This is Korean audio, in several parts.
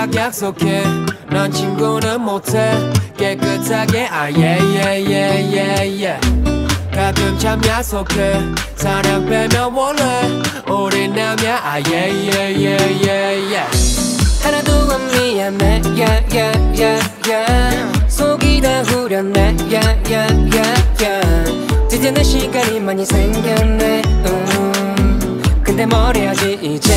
딱 약속해 난 친구는 못해 깨끗하게 yeah. 가끔 참 약속해 사랑 빼면 원래 우린 남이야 yeah. 하나도 안 미안해 속이 다 후련해 드디어 내 시간이 많이 생겼네 근데 뭘 해야지 이제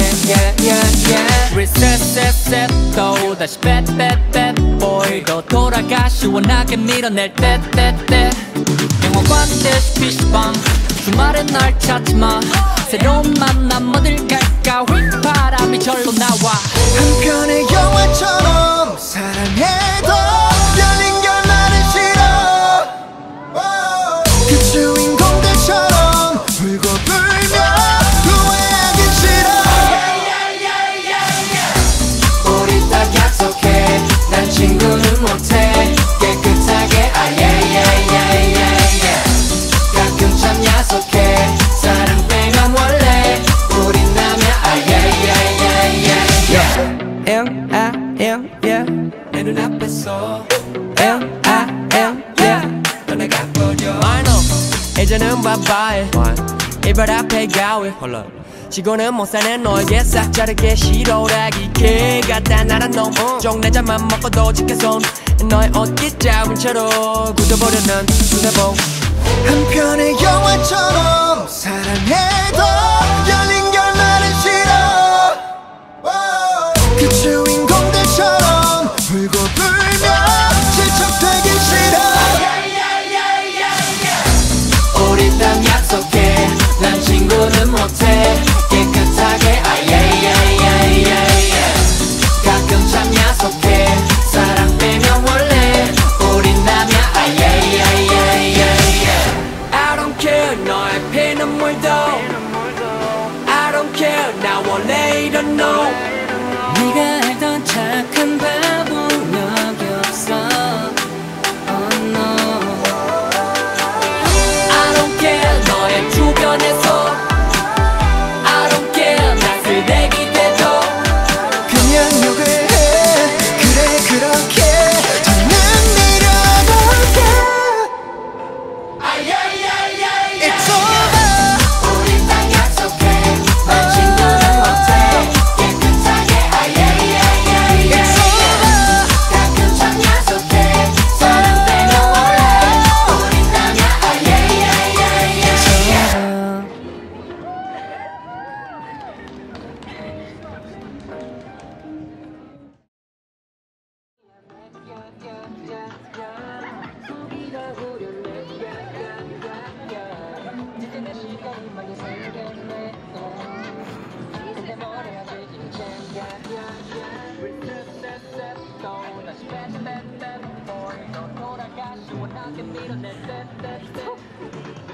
Reset 또 다시 bet boy 너 돌아가 시원하게 밀어낼 때 영화관 대시 PC방 주말엔 날 찾지마 새로운 만남 어딜 갈까 휘바람이 절로 나와 한편의 영화처럼 사랑해도 열린 결말은 싫어 그 주인공들처럼 울고 불며 후회하긴 싫어 우리 딱 약속해 난 친구는 못해 깨끗하게 yeah. 가끔 참 약속해 사랑 빼면 원래 우린 남이야 yeah. 내 눈앞에서 떠나가버려 I know 이제는 바바해 이별 앞에 가위 지고는 못 사는 너에게 싹 자르게 싫어라기 개가 다 나란 놈 쫑내 잠만 먹고도 지켜손 너의 옷깃 잡은 채로 굳어버려 난 손해보 한편의 영화처럼 사랑해도 열린 결말은 싫어 그 주인공들처럼 울고 불며 질척되긴 싫어 우리 딱 약속해 난 친구는 못해 깨끗하게 yeah. 가끔 참 약속해 사랑 빼면 원래 우린 남이야 yeah. I don't care 너의 피눈물도 I don't care 나 원래 이런 너 네가 알던 착한 바보는 여기 없어 Oh no I don't care 너의 주변에서 I don't care 나 쓰레기 돼도 그냥 욕을 해 그래 그렇게 더는 내려놓게 It's over 우리 딱 약속해 난 친구는 못해 깨끗하게 yeah. It's over 가끔 참 약속해 사랑 빼면 원래 우린 남이야 yeah. boy 너 돌아가 시원하게 밀어낼 때